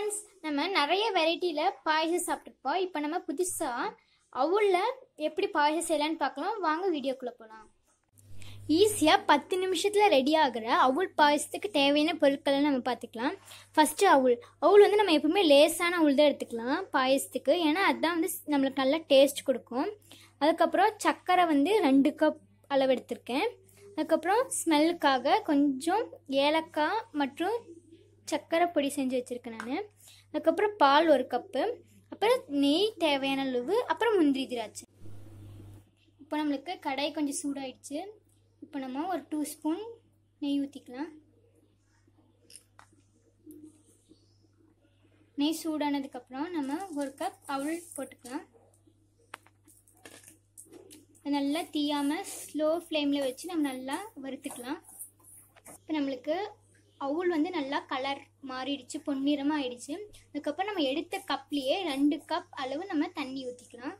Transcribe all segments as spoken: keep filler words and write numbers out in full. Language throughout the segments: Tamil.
ஃப்ரெண்ட்ஸ், நம்ம நிறைய வெரைட்டியில் பாயசம் சாப்பிட்ருப்போம். இப்போ நம்ம புதுசாக அவுளில் எப்படி பாயசம் செய்யலான்னு பார்க்கலாம். வாங்க வீடியோக்குள்ளே போகலாம். ஈஸியாக பத்து நிமிஷத்தில் ரெடி ஆகிற அவுள் பாயசத்துக்கு தேவையான பொருட்களை நம்ம பார்த்துக்கலாம். ஃபஸ்ட்டு அவுள் அவுள் வந்து நம்ம எப்பவுமே லேசான அவுள் தான் எடுத்துக்கலாம் பாயசத்துக்கு, ஏன்னா அதுதான் வந்து நம்மளுக்கு நல்லா டேஸ்ட் கொடுக்கும். அதுக்கப்புறம் சர்க்கரை வந்து ரெண்டு கப் அளவு எடுத்திருக்கேன். அதுக்கப்புறம் ஸ்மெல்லுக்காக கொஞ்சம் ஏலக்காய் மற்றும் சர்க்கரை பொடி செஞ்சு வச்சுருக்கேன் நான். அதுக்கப்புறம் பால் ஒரு கப்பு, அப்புறம் நெய் தேவையான அளவு, அப்புறம் முந்திரி திராட்சை. இப்போ நம்மளுக்கு கடாய் கொஞ்சம் சூடாயிடுச்சு. இப்போ நம்ம ஒரு டூ ஸ்பூன் நெய் ஊற்றிக்கலாம். நெய் சூடானதுக்கப்புறம் நம்ம ஒரு கப் அவுள் போட்டுக்கலாம். நல்லா தீயாமல் ஸ்லோ ஃப்ளேமில் வச்சு நம்ம நல்லா வறுத்துக்கலாம். இப்போ நம்மளுக்கு அவுள் வந்து நல்லா கலர் மாறிடுச்சு, பொன்னிறமாக ஆயிடுச்சு. அதுக்கப்புறம் நம்ம எடுத்த கப்லேயே ரெண்டு கப் அளவு நம்ம தண்ணி ஊற்றிக்கலாம்.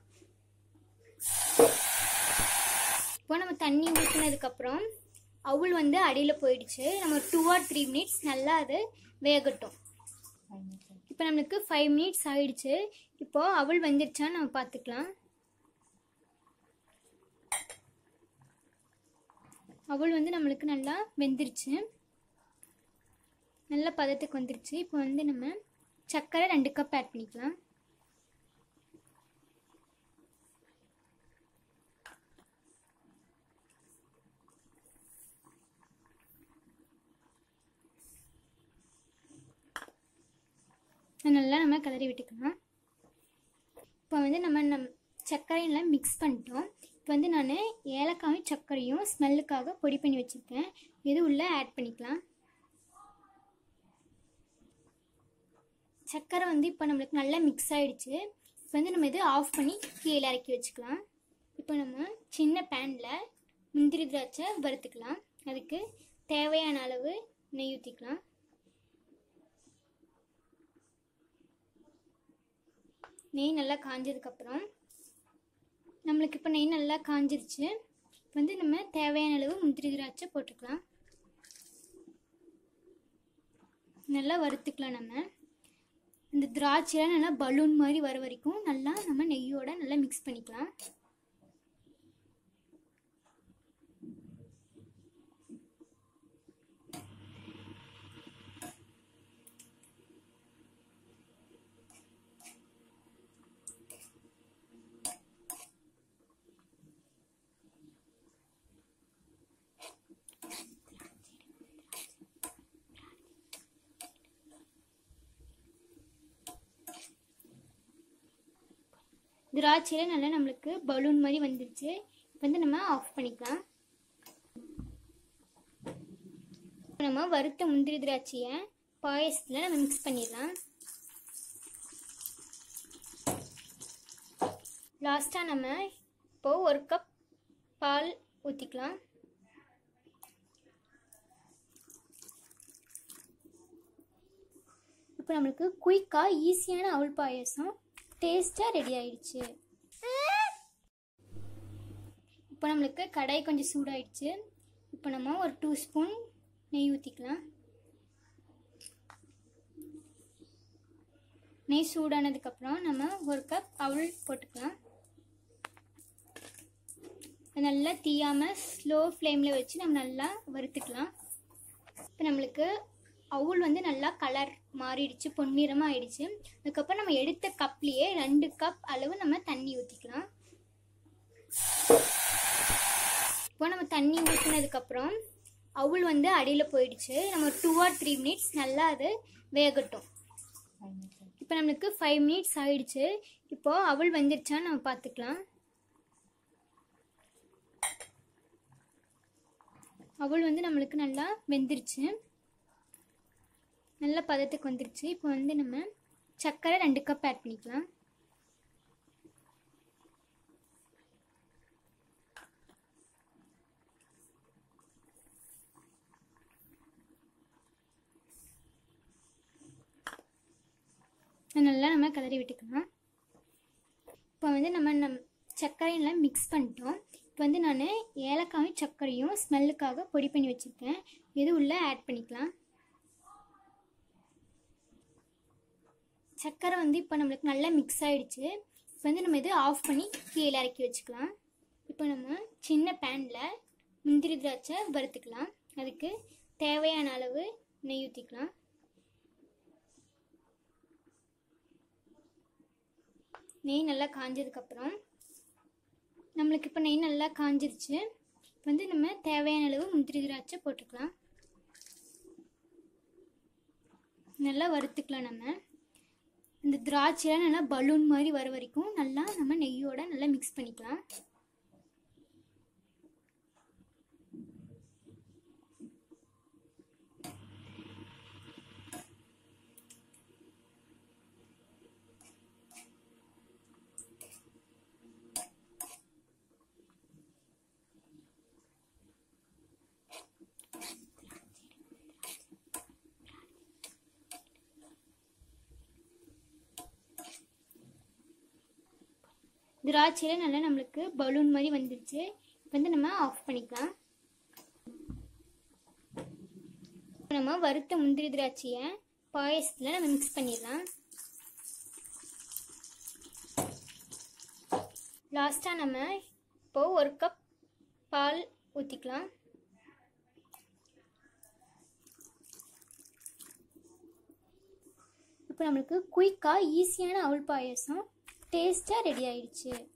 இப்போ நம்ம தண்ணி ஊற்றினதுக்கப்புறம் அவுள் வந்து அடியில் போயிடுச்சு. நம்ம டூ ஆர் த்ரீ மினிட்ஸ் நல்லா அது வேகட்டும். இப்போ நம்மளுக்கு ஃபைவ் மினிட்ஸ் ஆயிடுச்சு. இப்போது அவுள் வந்துடுச்சான்னு நம்ம பார்த்துக்கலாம். அவுள் வந்து நம்மளுக்கு நல்லா வெந்துருச்சு, நல்ல பதத்துக்கு வந்துருச்சு. இப்போ வந்து நம்ம சர்க்கரை ரெண்டு கப் ஆட் பண்ணிக்கலாம். நல்லா நம்ம கிளறி விட்டுக்கலாம். இப்போ வந்து நம்ம நம் சர்க்கரையெல்லாம் மிக்ஸ் பண்ணிட்டோம். இப்போ வந்து நான் ஏலக்காயும் சர்க்கரையும் ஸ்மெல்லுக்காக பொடி பண்ணி வச்சுருக்கேன், இது உள்ளே ஆட் பண்ணிக்கலாம். சர்க்கரை வந்து இப்போ நம்மளுக்கு நல்லா மிக்ஸ் ஆகிடுச்சு. இப்போ வந்து நம்ம இது ஆஃப் பண்ணி கீழே இறக்கி வச்சுக்கலாம். இப்போ நம்ம சின்ன பேனில் முந்திரி திராட்சை வறுத்துக்கலாம். அதுக்கு தேவையான அளவு நெய் ஊற்றிக்கலாம். நெய் நல்லா காஞ்சதுக்கப்புறம் நம்மளுக்கு இப்போ நெய் நல்லா காஞ்சிருச்சு. இப்போ வந்து நம்ம தேவையான அளவு முந்திரி திராட்சை போட்டுக்கலாம். நல்லா வறுத்துக்கலாம். நம்ம இந்த திராட்சையெல்லாம் நல்லா பலூன் மாதிரி வர வரைக்கும் நல்லா நம்ம நெய்யோட நல்லா மிக்ஸ் பண்ணிக்கலாம். திராட்சையில் நல்லா நம்மளுக்கு பலூன் மாதிரி வந்துடுச்சு. வந்து நம்ம ஆஃப் பண்ணிக்கலாம். நம்ம வறுத்த முந்திரி திராட்சையை பாயசத்தில் நம்ம மிக்ஸ் பண்ணிடலாம். லாஸ்ட்டாக நம்ம இப்போது ஒரு கப் பால் ஊற்றிக்கலாம். இப்போ நம்மளுக்கு குயிக்காக ஈஸியான அவுள் பாயசம் டேஸ்ட்டாக ரெடி ஆயிடுச்சு. இப்போ நம்மளுக்கு கடாய் கொஞ்சம் சூடாயிடுச்சு. இப்போ நம்ம ஒரு டூ ஸ்பூன் நெய் ஊற்றிக்கலாம். நெய் சூடானதுக்கப்புறம் நம்ம ஒரு கப் அவுள் போட்டுக்கலாம். நல்லா தீயாமல் ஸ்லோ ஃப்ளேமில் வச்சு நம்ம நல்லா வறுத்துக்கலாம். இப்போ நம்மளுக்கு அவுள் வந்து நல்லா கலர் மாறிடுச்சு, பொன்னிறமாக ஆயிடுச்சு. அதுக்கப்புறம் நம்ம எடுத்த கப்லேயே ரெண்டு கப் அளவு நம்ம தண்ணி ஊற்றிக்கலாம். இப்போ நம்ம தண்ணி ஊற்றினதுக்கப்புறம் அவுள் வந்து அடியில் போயிடுச்சு. நம்ம டூ ஆர் த்ரீ மினிட்ஸ் நல்லா அது வேகட்டும். இப்போ நம்மளுக்கு ஃபைவ் மினிட்ஸ் ஆயிடுச்சு. இப்போது அவுள் வந்துடுச்சான்னு நம்ம பார்த்துக்கலாம். அவுள் வந்து நம்மளுக்கு நல்லா வெந்துருச்சு, நல்ல பதத்துக்கு வந்துருச்சு. இப்போ வந்து நம்ம சர்க்கரை ரெண்டு கப் ஆட் பண்ணிக்கலாம். நல்லா நம்ம கிளறி விட்டுக்கலாம். இப்போ வந்து நம்ம நம் சர்க்கரையெல்லாம் மிக்ஸ் பண்ணிட்டோம். இப்போ வந்து நான் ஏலக்காயும் சர்க்கரையும் ஸ்மெல்லுக்காக பொடி பண்ணி வச்சுருக்கேன், இது உள்ளே ஆட் பண்ணிக்கலாம். சர்க்கரை வந்து இப்போ நம்மளுக்கு நல்லா மிக்ஸ் ஆகிடுச்சு. இப்போ வந்து நம்ம இது ஆஃப் பண்ணி கீழே இறக்கி வச்சுக்கலாம். இப்போ நம்ம சின்ன பேனில் முந்திரி திராட்சை வறுத்துக்கலாம். அதுக்கு தேவையான அளவு நெய் ஊற்றிக்கலாம். நெய் நல்லா காஞ்சதுக்கப்புறம் நம்மளுக்கு இப்போ நெய் நல்லா காஞ்சிருச்சு. இப்போ வந்து நம்ம தேவையான அளவு முந்திரி திராட்சை போட்டுக்கலாம். நல்லா வறுத்துக்கலாம். நம்ம இந்த திராட்சையெல்லாம் நல்லா பலூன் மாதிரி வர வரைக்கும் நல்லா நம்ம நெய்யோட நல்லா மிக்ஸ் பண்ணிக்கலாம். திராட்சையில் நல்லா நம்மளுக்கு பலூன் மாதிரி வந்துடுச்சு. இப்போ வந்து நம்ம ஆஃப் பண்ணிக்கலாம். நம்ம வறுத்த முந்திரி திராட்சையை பாயசத்தில் நம்ம மிக்ஸ் பண்ணிடலாம். லாஸ்ட்டாக நம்ம இப்போது ஒரு கப் பால் ஊற்றிக்கலாம். இப்போ நம்மளுக்கு குயிக்காக ஈஸியான அவல் பாயசம் டேஸ்ட்டாக ரெடி ஆயிடுச்சு.